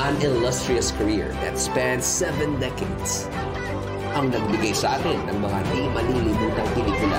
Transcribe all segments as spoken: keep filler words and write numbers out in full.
An illustrious career that spans seven decades. Ang nagbigay sa atin ng mga di malilimutang pelikula.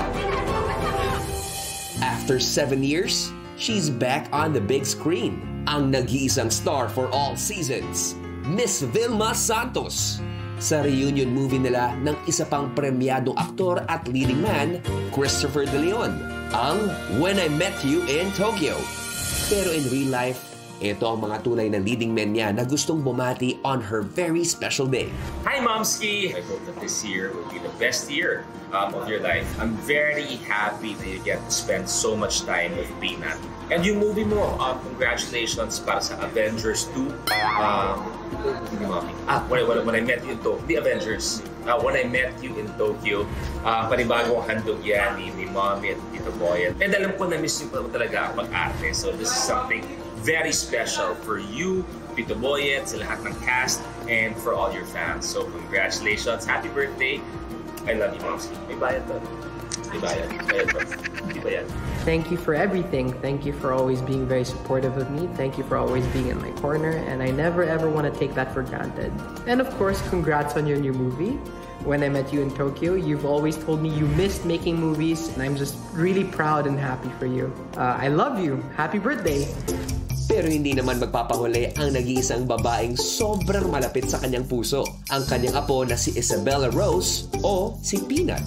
After seven years, she's back on the big screen. Ang nag-iisang star for all seasons, Miss Vilma Santos. Sa reunion movie nila ng isa pang premyadong aktor at leading man, Christopher De Leon, ang When I Met You in Tokyo. Pero in real life, ito ang mga tunay na leading men niya na gustong bumati on her very special day. Hi, Momski! I hope that this year will be the best year um, of your life. I'm very happy that you get to spend so much time with Peanut. And yung movie mo, um, congratulations para sa Avengers two. Um, ah, when, when, when I Met You in Tokyo, The Avengers. Uh, when I Met You in Tokyo, uh, panibagong handog yan ni, ni Mommy at Tito Boyet. And alam ko na miss niyo po talaga mag-arte. So this is something very special for you, Tito Boyet, sa lahat ng cast, and for all your fans. So congratulations, happy birthday. I love you, Momsi. May bayad to. May bayad. Bayad to. May bayad. Thank you for everything. Thank you for always being very supportive of me. Thank you for always being in my corner, and I never ever want to take that for granted. And of course, congrats on your new movie. When I Met You in Tokyo, you've always told me you missed making movies, and I'm just really proud and happy for you. Uh, I love you. Happy birthday. Pero hindi naman magpapahuli ang nag-iisang babaeng sobrang malapit sa kanyang puso. Ang kanyang apo na si Isabella Rose o si Peanut.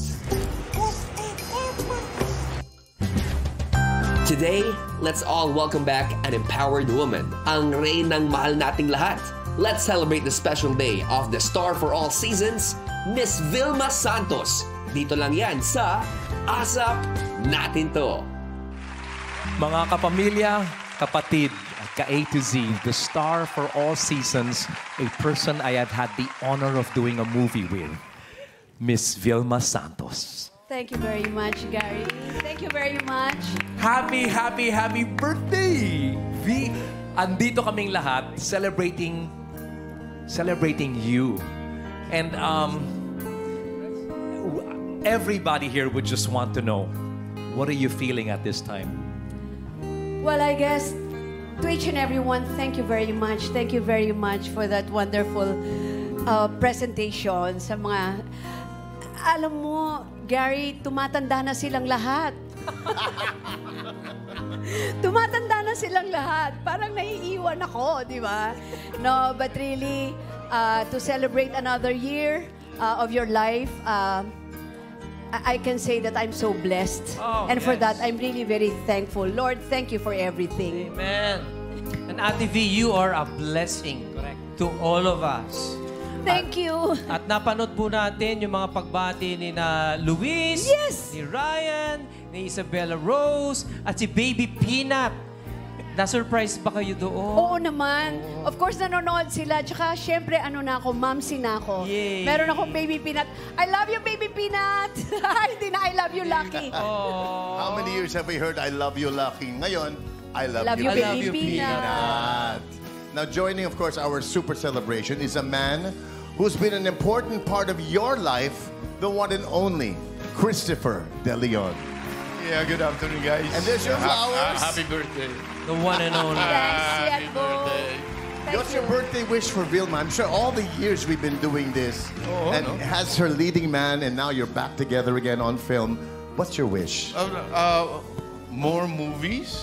Today, let's all welcome back an empowered woman, ang reynang mahal nating lahat. Let's celebrate the special day of the star for all seasons, Miss Vilma Santos. Dito lang yan sa ASAP Natin To. Mga kapamilya, kapatid, ka-A to Z, the star for all seasons, a person I have had the honor of doing a movie with, Miss Vilma Santos. Thank you very much, Gary. Thank you very much. Happy, happy, happy birthday! V, andito kaming lahat celebrating celebrating you. And um, everybody here would just want to know, what are you feeling at this time? Well, I guess to each and everyone, thank you very much. Thank you very much for that wonderful uh, presentation sa mga... Alam mo, Gary, tumatanda na silang lahat. Tumatanda na silang lahat. Parang naiiwan ako, di ba? No, but really, uh, to celebrate another year uh, of your life, uh, I can say that I'm so blessed. Oh, and for yes. that, I'm really very thankful. Lord, thank you for everything. Amen. And Ate V, you are a blessing Correct. To all of us. Thank at, you. At napanood po natin yung mga pagbati ni na Luis, yes. ni Ryan, ni Isabella Rose, at si Baby Peanut. Na-surprise ba kayo doon? Oo naman. Oo. Of course, nanonood sila. Tsaka, syempre, ano na ako, mamsi na ako. Yay. Meron akong Baby Peanut. I love you, Baby Peanut! Hindi na I love you, Lucky. Oh. How many years have we heard I love you, Lucky? Ngayon, I love, love you, you, Baby Baby Peanut. Peanut. Now, joining, of course, our super celebration is a man who's been an important part of your life, the one and only Christopher De Leon. Yeah, good afternoon, guys. And there's your Ha- flowers. ha- happy birthday. The one and only. Thanks, Happy Yetbo. birthday. Thank What's you. your birthday wish for Vilma? I'm sure all the years we've been doing this, Oh, and no. has her leading man, and now you're back together again on film. What's your wish? Uh, uh, more movies.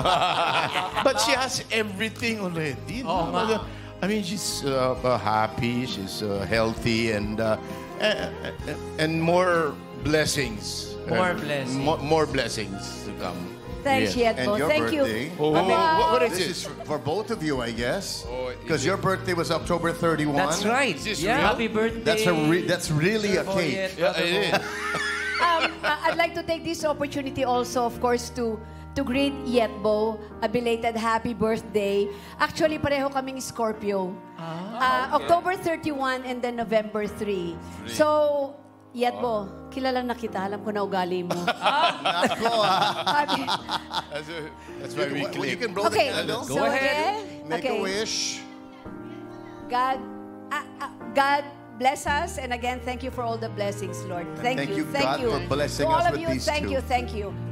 But she has everything already. Oo no? nga. I mean, she's uh, uh, happy, she's uh, healthy, and uh, uh, and more blessings. More Uh, blessings. More, more blessings to come. Thanks, Yes. Yetbo. And your Thank birthday? you. Oh, Wow. what, what is This it? is for, for both of you, I guess, Oh, because is your it- birthday was October thirty-first. That's right. Is this Yeah. real? Happy birthday. That's a re- that's really a cake. Yeah, it is. Um, uh, I'd like to take this opportunity also, of course, to to greet Yetbo, a belated happy birthday. Actually, pareho kaming Scorpio. Uh, October thirty-first and then November third. So, Yetbo, kilala na kita. Alam ko na ugali mo. Nako, ah. Okay. That's, uh, that's why we You can- click. you can blow Okay, the candle. so again, Make okay. a wish. God, uh, uh, God bless us, and again, thank you for all the blessings, Lord. Thank, Thank you, you, thank God, you. for blessing to all us of with you, these thank two. you, thank you.